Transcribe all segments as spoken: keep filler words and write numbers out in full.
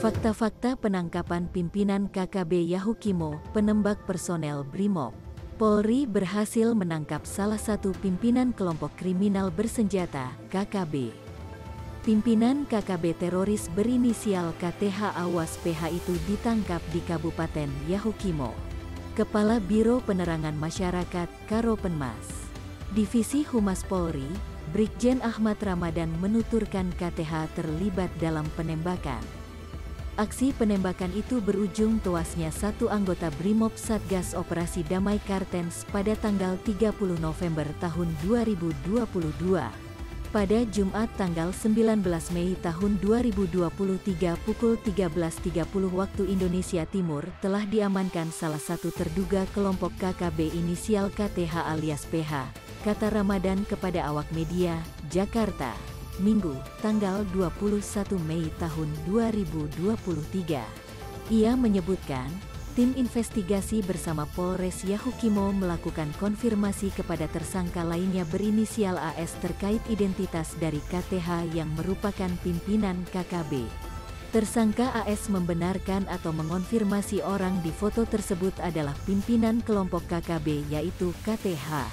Fakta-fakta penangkapan pimpinan K K B Yahukimo, penembak personel Brimob. Polri berhasil menangkap salah satu pimpinan kelompok kriminal bersenjata, K K B. Pimpinan K K B teroris berinisial K T H Awas P H itu ditangkap di Kabupaten Yahukimo. Kepala Biro Penerangan Masyarakat, Karopenmas, Divisi Humas Polri, Brigjen Ahmad Ramadan menuturkan K T H terlibat dalam penembakan. Aksi penembakan itu berujung tewasnya satu anggota Brimob Satgas Operasi Damai Kartens pada tanggal tiga puluh November tahun dua ribu dua puluh dua. Pada Jumat tanggal sembilan belas Mei tahun dua ribu dua puluh tiga pukul tiga belas tiga puluh waktu Indonesia Timur telah diamankan salah satu terduga kelompok K K B inisial K T H alias P H, kata Ramadan kepada awak media, Jakarta, Minggu, tanggal dua puluh satu Mei tahun dua ribu dua puluh tiga. Ia menyebutkan, tim investigasi bersama Polres Yahukimo melakukan konfirmasi kepada tersangka lainnya berinisial A S terkait identitas dari K T H yang merupakan pimpinan K K B. Tersangka A S membenarkan atau mengonfirmasi orang di foto tersebut adalah pimpinan kelompok K K B yaitu K T H.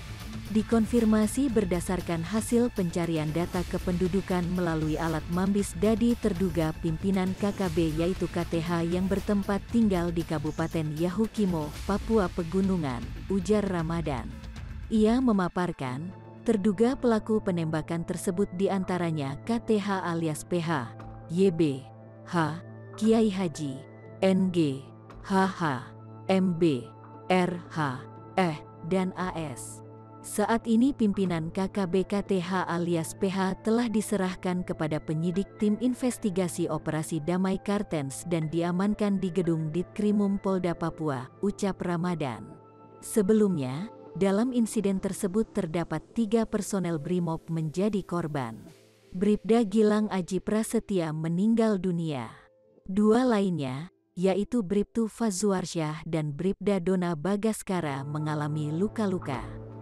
Dikonfirmasi berdasarkan hasil pencarian data kependudukan melalui alat Mambis Dadi terduga pimpinan K K B yaitu K T H yang bertempat tinggal di Kabupaten Yahukimo, Papua Pegunungan, ujar Ramadan. Ia memaparkan, terduga pelaku penembakan tersebut diantaranya K T H alias P H, Y B, H, Kiai Haji, N G, H H, M B, R H, E, dan A S. Saat ini pimpinan K K B K T H alias P H telah diserahkan kepada penyidik tim investigasi Operasi Damai Kartens dan diamankan di gedung Ditkrimum Polda Papua, ucap Ramadan. Sebelumnya, dalam insiden tersebut terdapat tiga personel Brimob menjadi korban. Bribda Gilang Aji Prasetya meninggal dunia. Dua lainnya, yaitu Bribtu Fazuarsyah dan Bribda Dona Bagaskara mengalami luka-luka.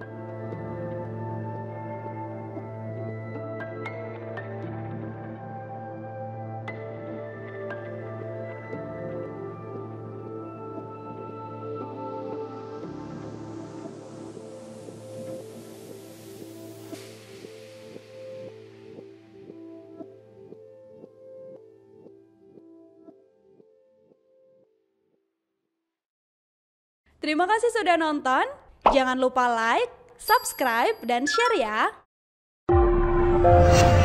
Terima kasih sudah nonton. Jangan lupa like, subscribe, dan share ya.